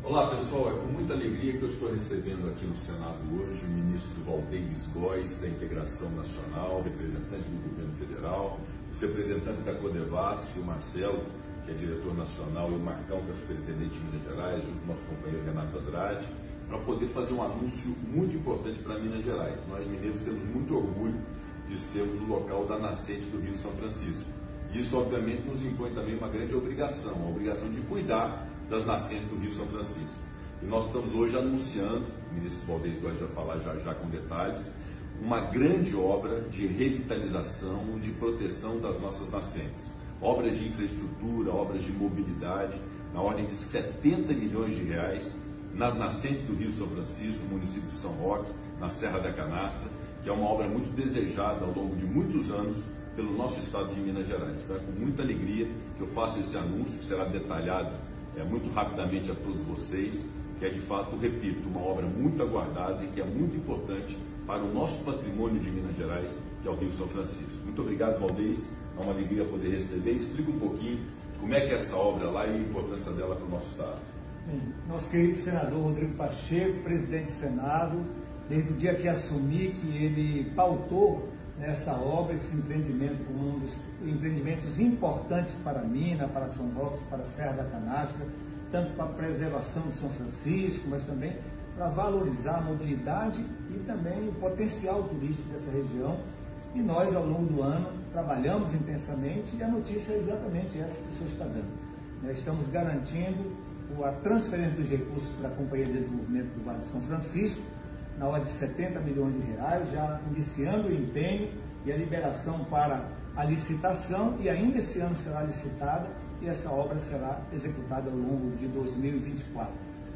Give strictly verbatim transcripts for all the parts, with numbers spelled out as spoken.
Olá pessoal, é com muita alegria que eu estou recebendo aqui no Senado hoje o ministro Valdez Góes, da Integração Nacional, representante do governo federal, os representantes da Codevasf, o Marcelo, que é diretor nacional, e o Marcão, que é superintendente de Minas Gerais, junto com o nosso companheiro Renato Andrade, para poder fazer um anúncio muito importante para Minas Gerais. Nós mineiros temos muito orgulho de sermos o local da nascente do Rio São Francisco. Isso, obviamente, nos impõe também uma grande obrigação, a obrigação de cuidar das nascentes do Rio São Francisco. E nós estamos hoje anunciando, o ministro Valdez Góes vai falar já, já com detalhes, uma grande obra de revitalização, de proteção das nossas nascentes. Obras de infraestrutura, obras de mobilidade, na ordem de setenta milhões de reais, nas nascentes do Rio São Francisco, no município de São Roque, na Serra da Canastra, que é uma obra muito desejada ao longo de muitos anos pelo nosso estado de Minas Gerais. Então é com muita alegria que eu faço esse anúncio, que será detalhado é, muito rapidamente a todos vocês, que é de fato, repito, uma obra muito aguardada e que é muito importante para o nosso patrimônio de Minas Gerais, que é o Rio São Francisco. Muito obrigado, Valdez, é uma alegria poder receber. Explica um pouquinho como é que é essa obra lá e a importância dela para o nosso estado. Bem, nosso querido senador Rodrigo Pacheco, presidente do Senado, desde o dia que assumi, que ele pautou nessa obra, esse empreendimento como um dos empreendimentos importantes para Minas, para São Roque, para a Serra da Canastra, tanto para a preservação de São Francisco, mas também para valorizar a mobilidade e também o potencial turístico dessa região. E nós, ao longo do ano, trabalhamos intensamente e a notícia é exatamente essa que o senhor está dando. Estamos garantindo a transferência dos recursos para a Companhia de Desenvolvimento do Vale de São Francisco, na ordem de setenta milhões de reais, já iniciando o empenho e a liberação para a licitação, e ainda esse ano será licitada e essa obra será executada ao longo de dois mil e vinte e quatro.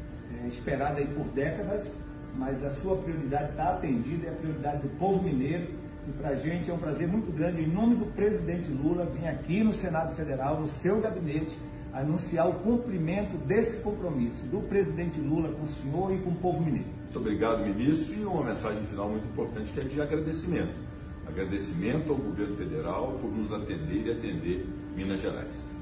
É esperada aí por décadas, mas a sua prioridade está atendida, é a prioridade do povo mineiro, e para a gente é um prazer muito grande, em nome do presidente Lula, vir aqui no Senado Federal, no seu gabinete, anunciar o cumprimento desse compromisso do presidente Lula com o senhor e com o povo mineiro. Muito obrigado, ministro, e uma mensagem final muito importante, que é de agradecimento. Agradecimento ao governo federal por nos atender e atender Minas Gerais.